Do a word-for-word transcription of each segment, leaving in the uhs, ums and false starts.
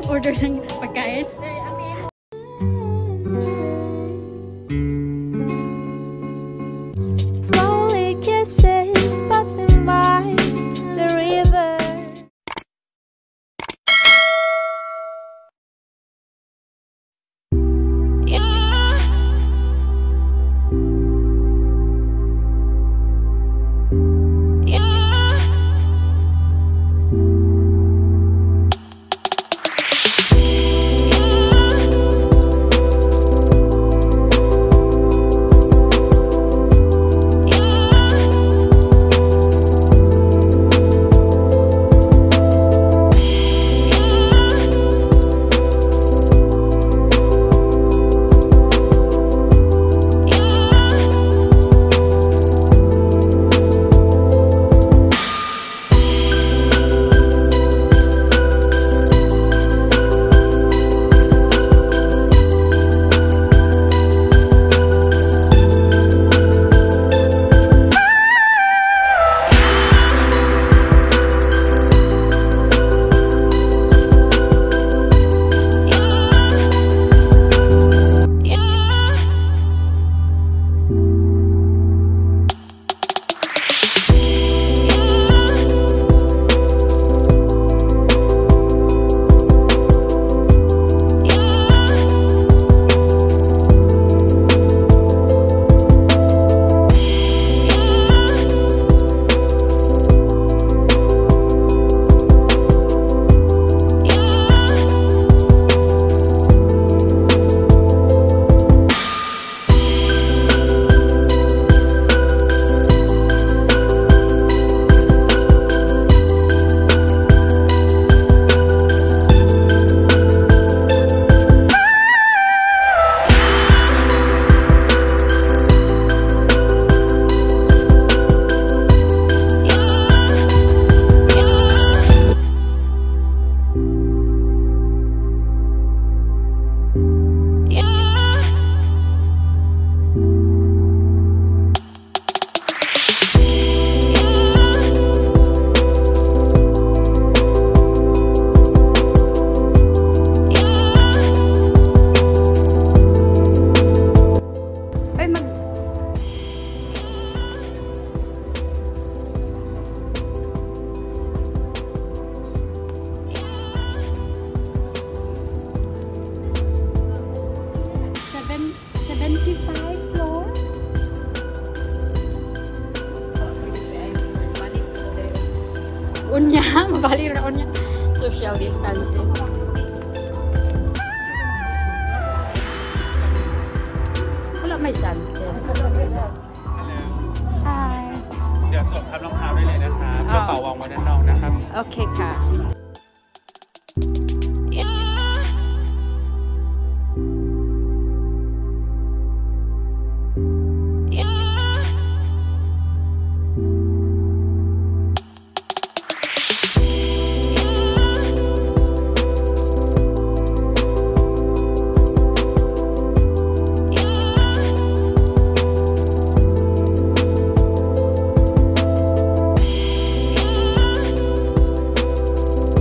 Order ng pagkain. Slowly kisses passing by the river. seventy-five floor. Unya, mabali ra unya. Social distancing. Wala may sunset. Hi. เดี๋ยวสวมทับรองเท้าได้เลยนะครับกระเป๋าวางไว้ด้านนอกนะครับโอเคค่ะ Slowly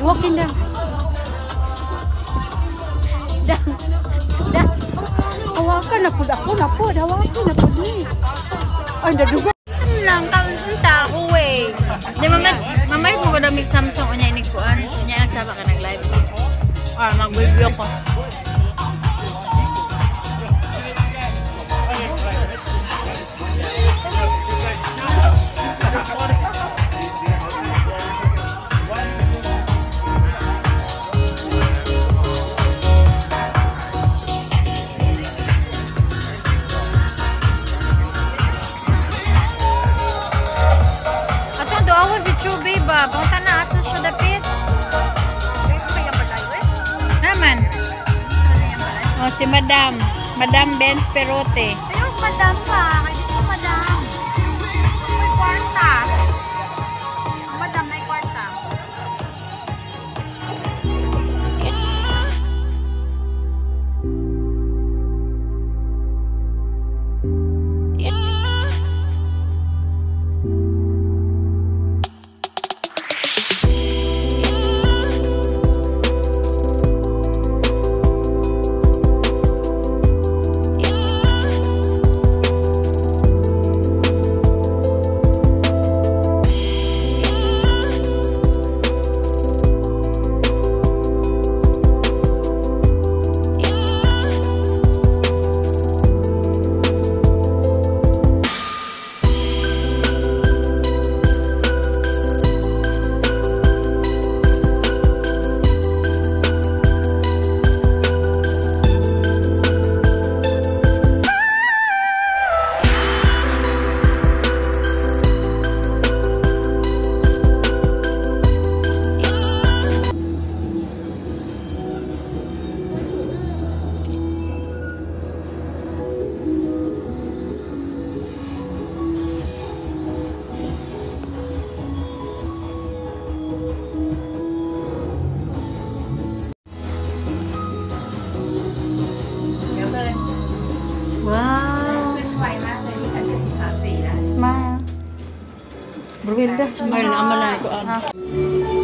Walking down. Dah. Dah. Hawakan na po. Ako na po. Hawakan na po. Ay, nadugo. Lang kaon unta ako eh. Di mamay mamay mo kada mig Samsung unya ini kuan. Unya nagsaba ka nag-live. Ah, mag-video ko. Bangka na asa siya dapit. Naman. Oh, si Madam. Madam Benz Perote. Ayun, madam pa. Kaya dito madam. May kwarta. Madam, may kwarta. Wow. Smile. Berwilda. Smile na amalay ko an.